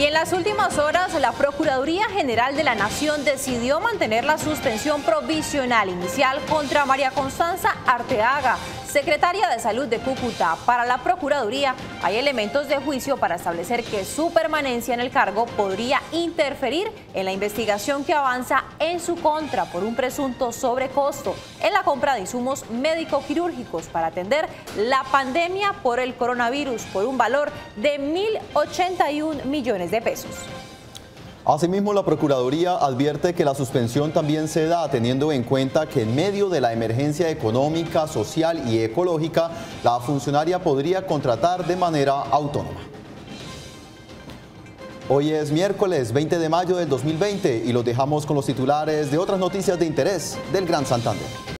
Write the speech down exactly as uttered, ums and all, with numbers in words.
Y en las últimas horas, la Procuraduría General de la Nación decidió mantener la suspensión provisional inicial contra María Constanza Arteaga, secretaria de Salud de Cúcuta. Para la Procuraduría hay elementos de juicio para establecer que su permanencia en el cargo podría interferir en la investigación que avanza en su contra por un presunto sobrecosto en la compra de insumos médico-quirúrgicos para atender la pandemia por el coronavirus por un valor de mil ochenta y un millones de pesos. Asimismo, la Procuraduría advierte que la suspensión también se da teniendo en cuenta que en medio de la emergencia económica, social y ecológica, la funcionaria podría contratar de manera autónoma. Hoy es miércoles veinte de mayo del dos mil veinte y los dejamos con los titulares de otras noticias de interés del Gran Santander.